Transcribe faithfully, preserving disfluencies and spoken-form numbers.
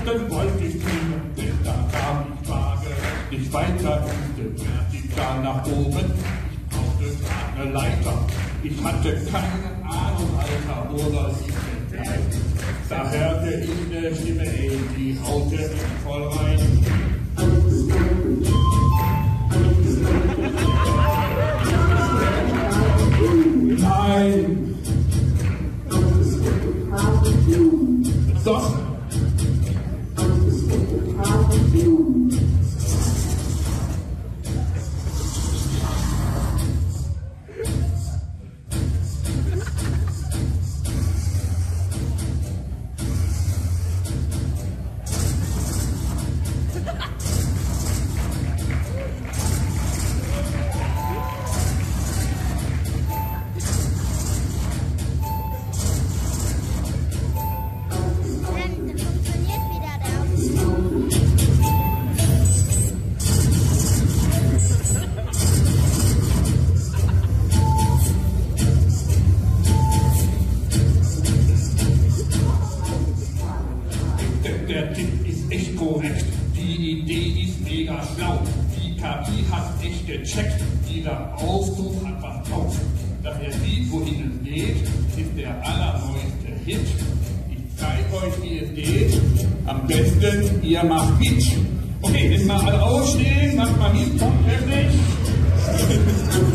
ersten wollte ich fliegen, denn da kam ich vage nicht weiter, musste vertikal nach oben. Ich brauchte grad eine Leiter, ich hatte keine Ahnung, Alter, wo soll ich denn bleiben? Da hörte ich eine Stimme, ey, die haute mich voll rein. Nein! Doch! Der Tipp ist echt korrekt, die Idee ist mega schlau. Die K I hat echt gecheckt, jeder Aufzug hat was drauf. Dass er sieht, wohin es geht, ist der allerneueste Hit. Ich zeige euch, wie es geht. Am besten, ihr macht mit. Okay, jetzt mal alle aufstehen, macht mal mit, kommt wirklich.